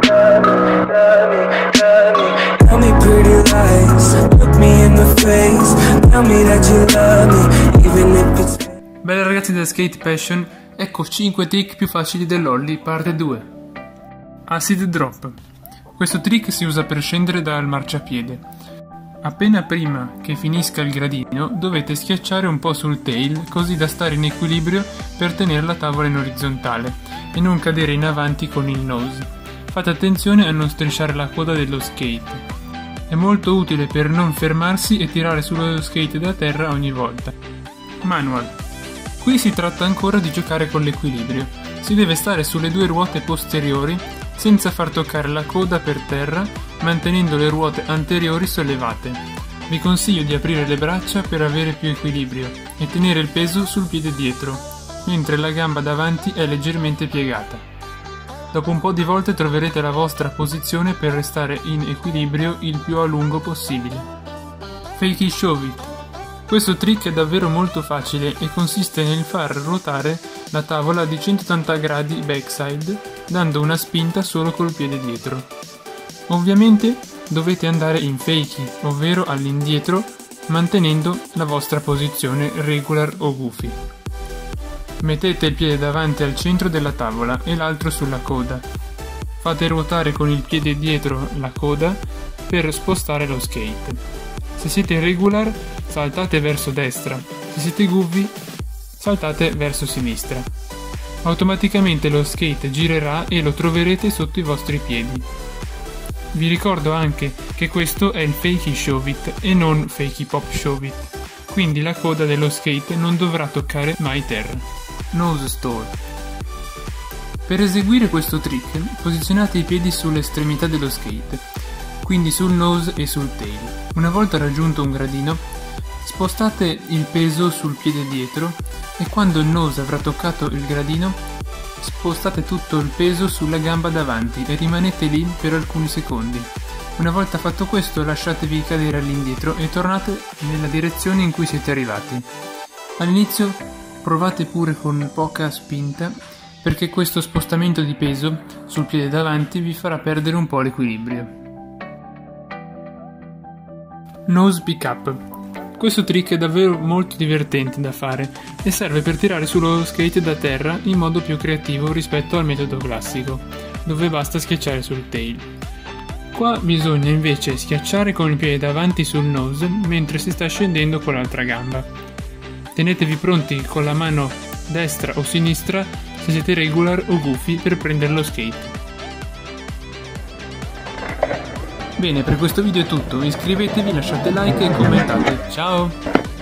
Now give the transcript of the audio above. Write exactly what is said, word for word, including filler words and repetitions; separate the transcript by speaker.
Speaker 1: Tell me pretty lies, look me in the face, tell me that you love me, even if it's...
Speaker 2: Bene ragazzi della Skate Passion, ecco cinque trick più facili dell'ollie parte due. Acid Drop. Questo trick si usa per scendere dal marciapiede. Appena prima che finisca il gradino dovete schiacciare un po' sul tail così da stare in equilibrio per tenere la tavola in orizzontale e non cadere in avanti con il nose. Fate attenzione a non strisciare la coda dello skate. È molto utile per non fermarsi e tirare sullo skate da terra ogni volta. Manual. Qui si tratta ancora di giocare con l'equilibrio. Si deve stare sulle due ruote posteriori senza far toccare la coda per terra, mantenendo le ruote anteriori sollevate. Vi consiglio di aprire le braccia per avere più equilibrio e tenere il peso sul piede dietro, mentre la gamba davanti è leggermente piegata. Dopo un po' di volte troverete la vostra posizione per restare in equilibrio il più a lungo possibile. Fakey Shove It. Questo trick è davvero molto facile e consiste nel far ruotare la tavola di centottanta gradi backside, dando una spinta solo col piede dietro. Ovviamente dovete andare in fakey, ovvero all'indietro, mantenendo la vostra posizione regular o goofy. Mettete il piede davanti al centro della tavola e l'altro sulla coda. Fate ruotare con il piede dietro la coda per spostare lo skate. Se siete regular, saltate verso destra, se siete goofy, saltate verso sinistra. Automaticamente lo skate girerà e lo troverete sotto i vostri piedi. Vi ricordo anche che questo è il Fakey Shove It e non Fakey Pop Shove It, quindi la coda dello skate non dovrà toccare mai terra. Nose Store. Per eseguire questo trick, posizionate i piedi sulle estremità dello skate, quindi sul nose e sul tail. Una volta raggiunto un gradino, spostate il peso sul piede dietro e quando il nose avrà toccato il gradino, spostate tutto il peso sulla gamba davanti e rimanete lì per alcuni secondi. Una volta fatto questo, lasciatevi cadere all'indietro e tornate nella direzione in cui siete arrivati. All'inizio provate pure con poca spinta, perché questo spostamento di peso sul piede davanti vi farà perdere un po' l'equilibrio. Nose Pick Up. Questo trick è davvero molto divertente da fare e serve per tirare sullo skate da terra in modo più creativo rispetto al metodo classico, dove basta schiacciare sul tail. Qua bisogna invece schiacciare con il piede davanti sul nose mentre si sta scendendo con l'altra gamba. Tenetevi pronti con la mano destra o sinistra se siete regular o goofy per prendere lo skate. Bene, per questo video è tutto, iscrivetevi, lasciate like e commentate. Ciao!